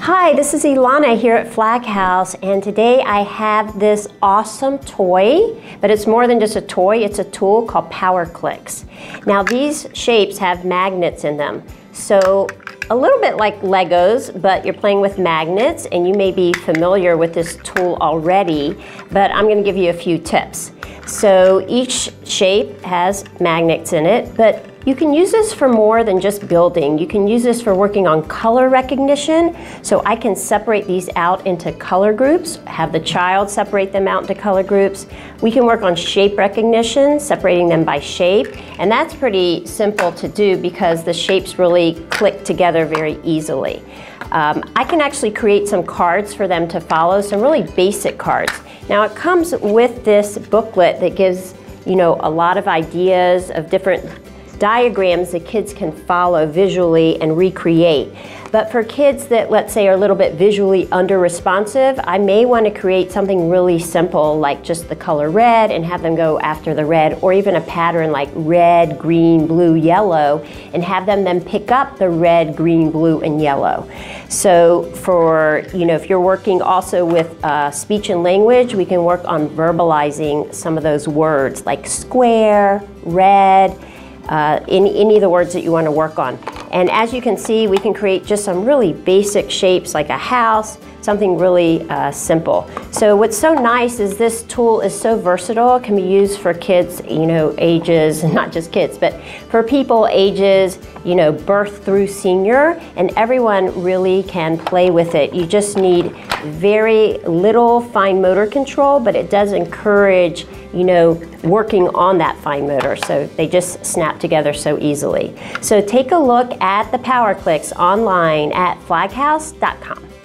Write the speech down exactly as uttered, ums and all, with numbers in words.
Hi, this is Ilana here at Flag House, and today I have this awesome toy, but it's more than just a toy, it's a tool called Powerclix. Now these shapes have magnets in them, so a little bit like Legos, but you're playing with magnets, and you may be familiar with this tool already, but I'm going to give you a few tips. So each shape has magnets in it, but you can use this for more than just building. You can use this for working on color recognition. So I can separate these out into color groups, have the child separate them out into color groups. We can work on shape recognition, separating them by shape. And that's pretty simple to do because the shapes really click together very easily. Um, I can actually create some cards for them to follow, some really basic cards. Now it comes with this booklet that gives, you know, a lot of ideas of different diagrams that kids can follow visually and recreate. But for kids that, let's say, are a little bit visually under-responsive, I may want to create something really simple like just the color red and have them go after the red, or even a pattern like red, green, blue, yellow, and have them then pick up the red, green, blue, and yellow. So for, you know, if you're working also with uh, speech and language, we can work on verbalizing some of those words like square, red, Uh, any, any of the words that you want to work on. And as you can see, we can create just some really basic shapes like a house, something really uh, simple. So what's so nice is this tool is so versatile. It can be used for kids, you know, ages, not just kids, but for people ages, you know, birth through senior, and everyone really can play with it. You just need very little fine motor control, but it does encourage, you know, working on that fine motor, so they just snap together so easily. So take a look at the Powerclix online at flaghouse dot com.